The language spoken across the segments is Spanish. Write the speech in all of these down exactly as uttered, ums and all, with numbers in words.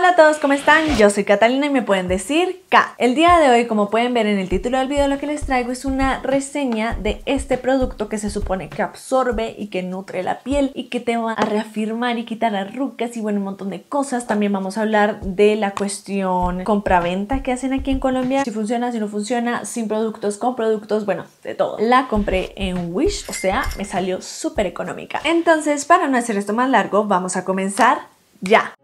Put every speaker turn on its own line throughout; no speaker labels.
Hola a todos, ¿cómo están? Yo soy Catalina y me pueden decir K. El día de hoy, como pueden ver en el título del video, lo que les traigo es una reseña de este producto que se supone que absorbe y que nutre la piel y que te va a reafirmar y quitar arrugas y bueno, un montón de cosas. También vamos a hablar de la cuestión compra-venta que hacen aquí en Colombia, si funciona, si no funciona, sin productos, con productos, bueno, de todo. La compré en Wish, o sea, me salió súper económica. Entonces, para no hacer esto más largo, vamos a comenzar ya.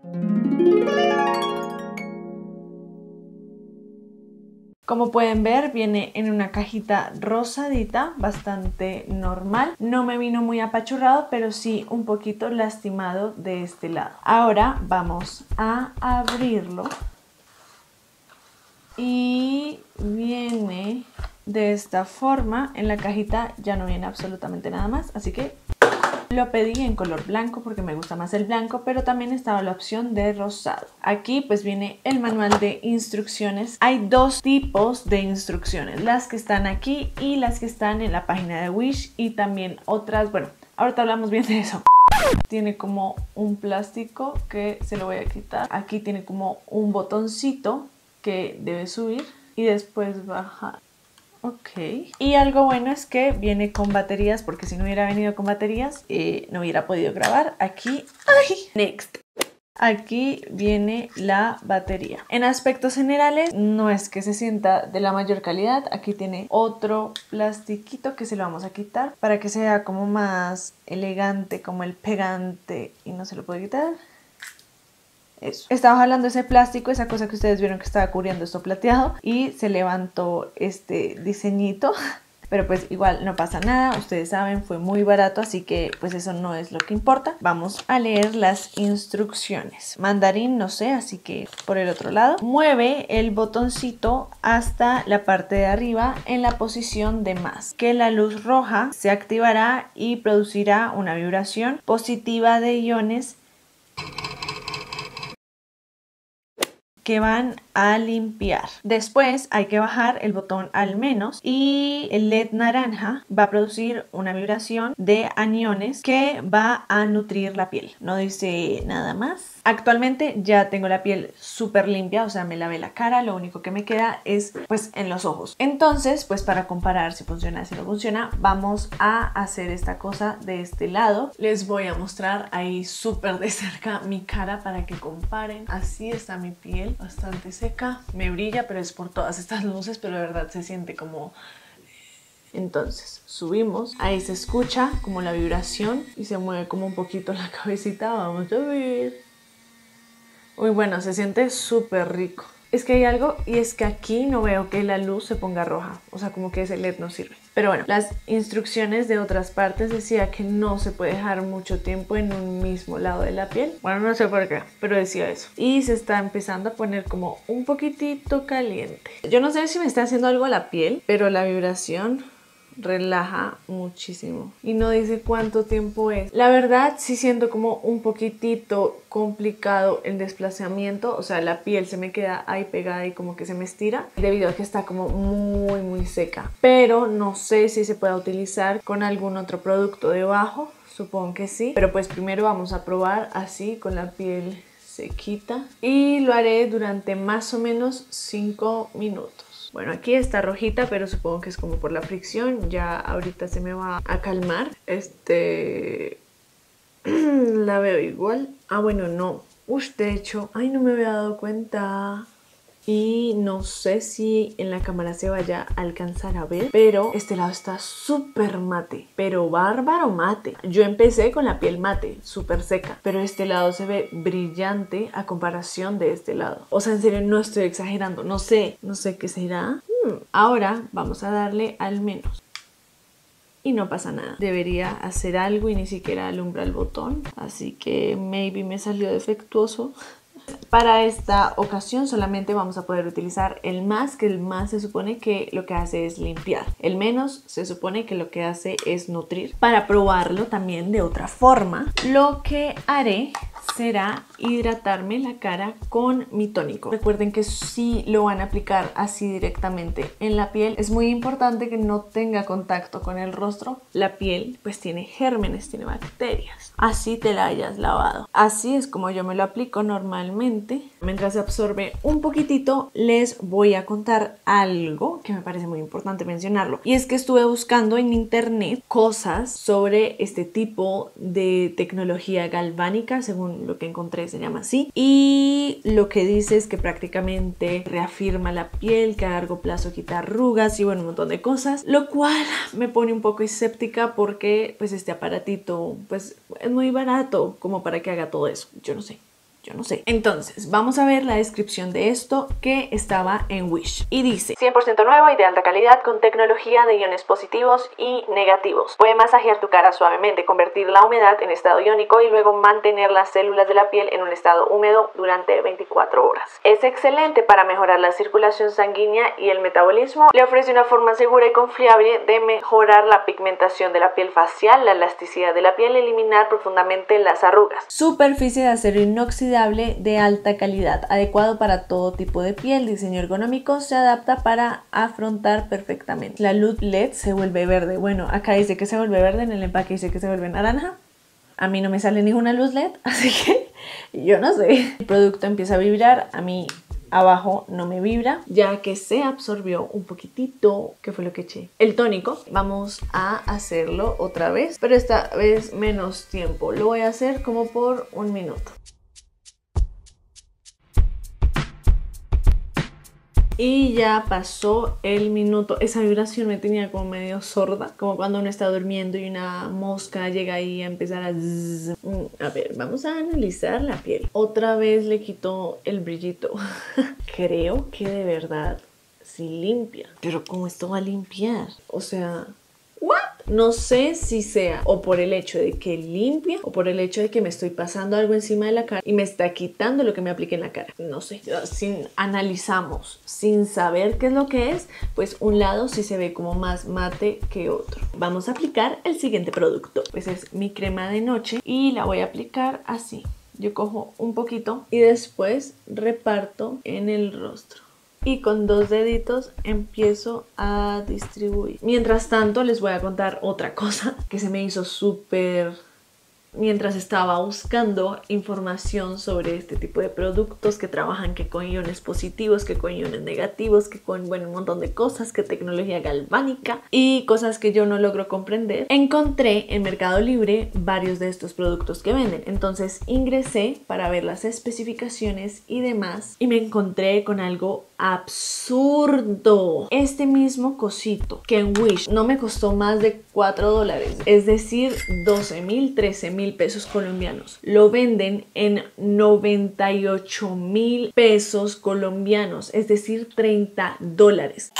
Como pueden ver, viene en una cajita rosadita, bastante normal. No me vino muy apachurrado, pero sí un poquito lastimado de este lado. Ahora vamos a abrirlo. Y viene de esta forma. En la cajita ya no viene absolutamente nada más, así que lo pedí en color blanco porque me gusta más el blanco, pero también estaba la opción de rosado. Aquí pues viene el manual de instrucciones. Hay dos tipos de instrucciones, las que están aquí y las que están en la página de Wish, y también otras, bueno, ahorita hablamos bien de eso. Tiene como un plástico que se lo voy a quitar. Aquí tiene como un botoncito que debe subir y después bajar. Ok. Y algo bueno es que viene con baterías, porque si no hubiera venido con baterías eh, no hubiera podido grabar. Aquí, ay, next. Aquí viene la batería. En aspectos generales no es que se sienta de la mayor calidad. Aquí tiene otro plastiquito que se lo vamos a quitar para que sea como más elegante, como el pegante, y no se lo puede quitar. Eso. Estaba jalando ese plástico, esa cosa que ustedes vieron que estaba cubriendo esto plateado, y se levantó este diseñito, pero pues igual no pasa nada, ustedes saben, fue muy barato, así que pues eso no es lo que importa. Vamos a leer las instrucciones. Mandarín no sé, así que por el otro lado. Mueve el botoncito hasta la parte de arriba en la posición de más, que la luz roja se activará y producirá una vibración positiva de iones que van a limpiar. Después hay que bajar el botón al menos y el L E D naranja va a producir una vibración de aniones que va a nutrir la piel. No dice nada más. Actualmente ya tengo la piel súper limpia, o sea, me lavé la cara, lo único que me queda es pues en los ojos. Entonces, pues para comparar si funciona, si no funciona, vamos a hacer esta cosa de este lado. Les voy a mostrar ahí súper de cerca mi cara para que comparen. Así está mi piel, bastante seca, me brilla, pero es por todas estas luces, pero de verdad se siente como... Entonces subimos, ahí se escucha como la vibración y se mueve como un poquito la cabecita. Vamos a ver. Uy, bueno, se siente súper rico. Es que hay algo, y es que aquí no veo que la luz se ponga roja, o sea, como que ese L E D no sirve. Pero bueno, las instrucciones de otras partes decía que no se puede dejar mucho tiempo en un mismo lado de la piel. Bueno, no sé por qué, pero decía eso. Y se está empezando a poner como un poquitito caliente. Yo no sé si me está haciendo algo a la piel, pero la vibración relaja muchísimo y no dice cuánto tiempo es. La verdad sí siento como un poquitito complicado el desplazamiento, o sea, la piel se me queda ahí pegada y como que se me estira debido a que está como muy muy seca, pero no sé si se puede utilizar con algún otro producto debajo. Supongo que sí, pero pues primero vamos a probar así con la piel sequita y lo haré durante más o menos cinco minutos. Bueno, aquí está rojita, pero supongo que es como por la fricción. Ya ahorita se me va a calmar. Este... la veo igual. Ah, bueno, no. Uy, de hecho, ay, no me había dado cuenta. Y no sé si en la cámara se vaya a alcanzar a ver, pero este lado está súper mate, pero bárbaro mate. Yo empecé con la piel mate, súper seca, pero este lado se ve brillante a comparación de este lado. O sea, en serio, no estoy exagerando, no sé, no sé qué será. Hmm. Ahora vamos a darle al menos. Y no pasa nada. Debería hacer algo y ni siquiera alumbra el botón, así que maybe me salió defectuoso. Para esta ocasión solamente vamos a poder utilizar el más, que el más se supone que lo que hace es limpiar. El menos se supone que lo que hace es nutrir. Para probarlo también de otra forma, lo que haré será hidratarme la cara con mi tónico. Recuerden que si lo van a aplicar así directamente en la piel, es muy importante que no tenga contacto con el rostro. La piel pues tiene gérmenes, tiene bacterias, así te la hayas lavado. Así es como yo me lo aplico normalmente. Mientras se absorbe un poquitito, les voy a contar algo que me parece muy importante mencionarlo, y es que estuve buscando en internet cosas sobre este tipo de tecnología galvánica, según lo que encontré se llama así, y lo que dice es que prácticamente reafirma la piel, que a largo plazo quita arrugas y bueno, un montón de cosas, lo cual me pone un poco escéptica porque pues este aparatito pues es muy barato como para que haga todo eso. Yo no sé. Yo no sé. Entonces, vamos a ver la descripción de esto que estaba en Wish. Y dice: cien por ciento nuevo y de alta calidad con tecnología de iones positivos y negativos. Puede masajear tu cara suavemente, convertir la humedad en estado iónico y luego mantener las células de la piel en un estado húmedo durante veinticuatro horas. Es excelente para mejorar la circulación sanguínea y el metabolismo. Le ofrece una forma segura y confiable de mejorar la pigmentación de la piel facial, la elasticidad de la piel y eliminar profundamente las arrugas. Superficie de acero inoxidable de alta calidad, adecuado para todo tipo de piel, diseño ergonómico, se adapta para afrontar perfectamente. La luz L E D se vuelve verde. Bueno, acá dice que se vuelve verde, en el empaque dice que se vuelve naranja. A mí no me sale ninguna luz L E D, así que yo no sé. El producto empieza a vibrar, a mí abajo no me vibra, ya que se absorbió un poquitito, que fue lo que eché, el tónico. Vamos a hacerlo otra vez, pero esta vez menos tiempo. Lo voy a hacer como por un minuto. Y ya pasó el minuto. Esa vibración me tenía como medio sorda, como cuando uno está durmiendo y una mosca llega ahí a empezar a zzz. A ver, vamos a analizar la piel. Otra vez le quitó el brillito. Creo que de verdad sí limpia. Pero ¿cómo esto va a limpiar? O sea... ¿what? No sé si sea o por el hecho de que limpia o por el hecho de que me estoy pasando algo encima de la cara y me está quitando lo que me aplique en la cara. No sé. Si analizamos sin saber qué es lo que es, pues un lado sí se ve como más mate que otro. Vamos a aplicar el siguiente producto. Pues es mi crema de noche y la voy a aplicar así. Yo cojo un poquito y después reparto en el rostro. Y con dos deditos empiezo a distribuir. Mientras tanto les voy a contar otra cosa que se me hizo súper... Mientras estaba buscando información sobre este tipo de productos que trabajan que con iones positivos, que con iones negativos, que con bueno, un montón de cosas, que tecnología galvánica y cosas que yo no logro comprender, encontré en Mercado Libre varios de estos productos que venden. Entonces ingresé para ver las especificaciones y demás y me encontré con algo absurdo. Este mismo cosito que en Wish no me costó más de cuatro dólares, es decir, doce mil, trece mil pesos colombianos. Lo venden en noventa y ocho mil pesos colombianos, es decir, treinta dólares.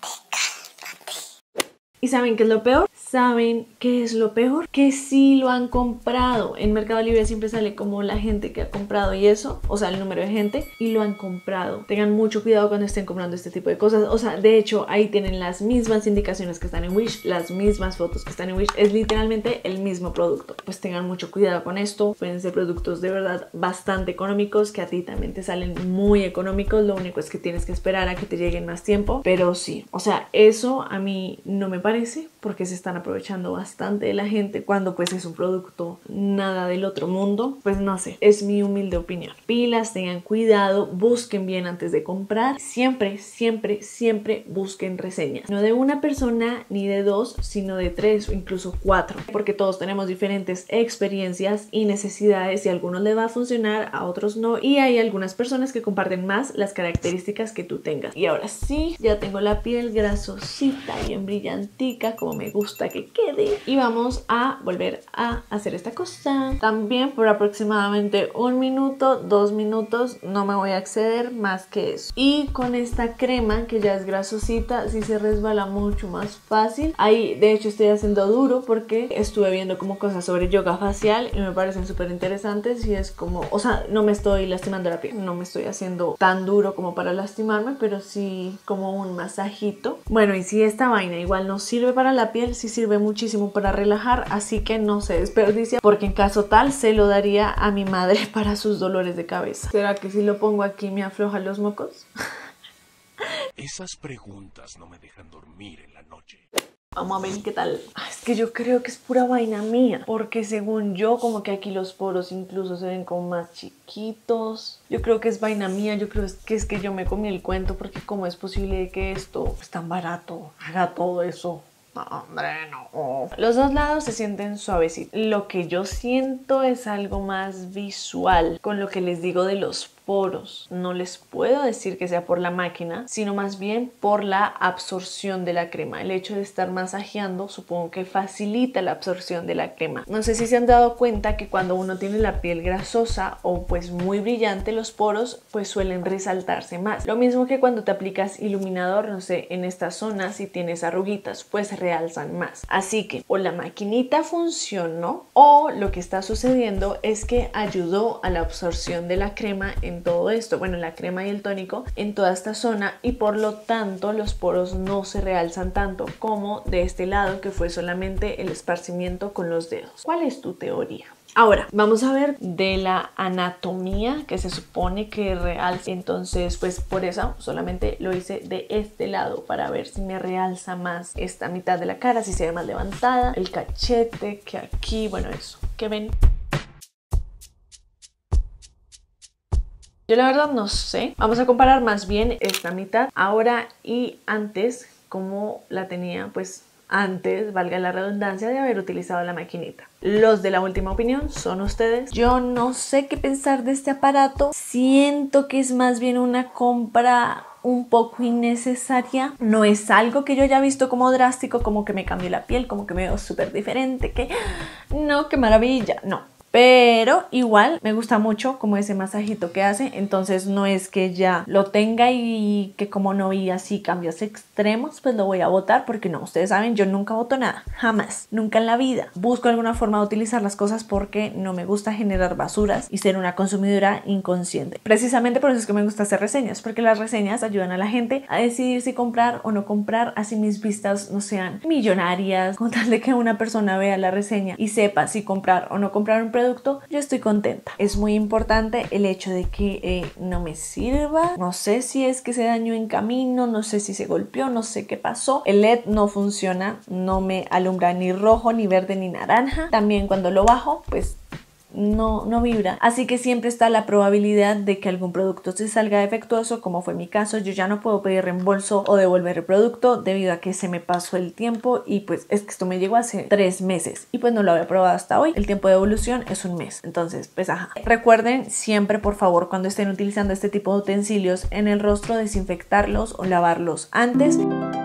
¿Y saben qué es lo peor? ¿Saben qué es lo peor? Que sí lo han comprado. En Mercado Libre siempre sale como la gente que ha comprado y eso, o sea, el número de gente, y lo han comprado. Tengan mucho cuidado cuando estén comprando este tipo de cosas. O sea, de hecho, ahí tienen las mismas indicaciones que están en Wish, las mismas fotos que están en Wish. Es literalmente el mismo producto. Pues tengan mucho cuidado con esto. Pueden ser productos de verdad bastante económicos, que a ti también te salen muy económicos. Lo único es que tienes que esperar a que te lleguen más tiempo. Pero sí, o sea, eso a mí no me parece, porque se están aprovechando bastante de la gente cuando pues es un producto nada del otro mundo. Pues no sé, es mi humilde opinión. Pilas, tengan cuidado, busquen bien antes de comprar. Siempre, siempre, siempre busquen reseñas. No de una persona ni de dos, sino de tres o incluso cuatro. Porque todos tenemos diferentes experiencias y necesidades y a algunos les va a funcionar, a otros no. Y hay algunas personas que comparten más las características que tú tengas. Y ahora sí, ya tengo la piel grasosita, bien brillantica, como me gusta que quede, y vamos a volver a hacer esta cosa también por aproximadamente un minuto, dos minutos, no me voy a exceder más que eso. Y con esta crema que ya es grasosita, sí se resbala mucho más fácil. Ahí de hecho estoy haciendo duro porque estuve viendo como cosas sobre yoga facial y me parecen súper interesantes, y es como, o sea, no me estoy lastimando la piel, no me estoy haciendo tan duro como para lastimarme, pero sí como un masajito. Bueno, y si esta vaina igual no sirve para la piel, sí sirve sirve muchísimo para relajar, así que no se desperdicia, porque en caso tal se lo daría a mi madre para sus dolores de cabeza. ¿Será que si lo pongo aquí me afloja los mocos?
Esas preguntas no me dejan dormir en la noche.
Vamos a ver qué tal. Ah, es que yo creo que es pura vaina mía, porque según yo como que aquí los poros incluso se ven como más chiquitos. Yo creo que es vaina mía, yo creo que es que yo me comí el cuento, porque cómo es posible que esto es tan barato haga todo eso. No, hombre, no. Los dos lados se sienten suavecitos. Lo que yo siento es algo más visual con lo que les digo de los poros. No les puedo decir que sea por la máquina, sino más bien por la absorción de la crema. El hecho de estar masajeando supongo que facilita la absorción de la crema. No sé si se han dado cuenta que cuando uno tiene la piel grasosa o pues muy brillante, los poros pues suelen resaltarse más. Lo mismo que cuando te aplicas iluminador, no sé, en esta zona si tienes arruguitas, pues realzan más. Así que o la maquinita funcionó o lo que está sucediendo es que ayudó a la absorción de la crema en todo esto, bueno, la crema y el tónico en toda esta zona, y por lo tanto los poros no se realzan tanto como de este lado, que fue solamente el esparcimiento con los dedos. ¿Cuál es tu teoría? Ahora, vamos a ver de la anatomía que se supone que realza. Entonces, pues por eso solamente lo hice de este lado para ver si me realza más esta mitad de la cara, si se ve más levantada, el cachete, que aquí, bueno, eso, ¿qué ven? Yo la verdad no sé. Vamos a comparar más bien esta mitad ahora y antes, como la tenía pues antes, valga la redundancia, de haber utilizado la maquinita. Los de la última opinión son ustedes. Yo no sé qué pensar de este aparato. Siento que es más bien una compra un poco innecesaria. No es algo que yo haya visto como drástico, como que me cambió la piel, como que me veo súper diferente, que no, qué maravilla, no. Pero igual me gusta mucho como ese masajito que hace, entonces no es que ya lo tenga y que como no vi así cambios extremos, pues lo voy a botar, porque no, ustedes saben, yo nunca boto nada, jamás, nunca en la vida. Busco alguna forma de utilizar las cosas porque no me gusta generar basuras y ser una consumidora inconsciente. Precisamente por eso es que me gusta hacer reseñas, porque las reseñas ayudan a la gente a decidir si comprar o no comprar, así mis vistas no sean millonarias, con tal de que una persona vea la reseña y sepa si comprar o no comprar un producto. Producto, yo estoy contenta. Es muy importante el hecho de que eh, no me sirva. No sé si es que se dañó en camino, no sé si se golpeó, no sé qué pasó. El L E D no funciona, no me alumbra ni rojo, ni verde, ni naranja. También cuando lo bajo, pues no, no vibra, así que siempre está la probabilidad de que algún producto se salga defectuoso, como fue mi caso. Yo ya no puedo pedir reembolso o devolver el producto debido a que se me pasó el tiempo, y pues es que esto me llegó hace tres meses y pues no lo había probado hasta hoy. El tiempo de evolución es un mes, entonces pues ajá. Recuerden siempre, por favor, cuando estén utilizando este tipo de utensilios en el rostro, desinfectarlos o lavarlos antes.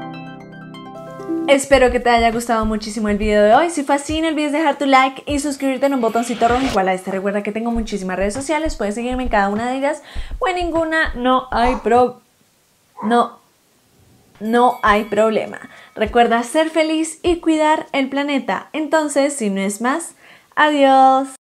Espero que te haya gustado muchísimo el video de hoy. Si fue así, no olvides dejar tu like y suscribirte en un botoncito rojo igual a este. Recuerda que tengo muchísimas redes sociales, puedes seguirme en cada una de ellas o en ninguna, no hay pro... no, no hay problema. Recuerda ser feliz y cuidar el planeta. Entonces, si no es más, adiós.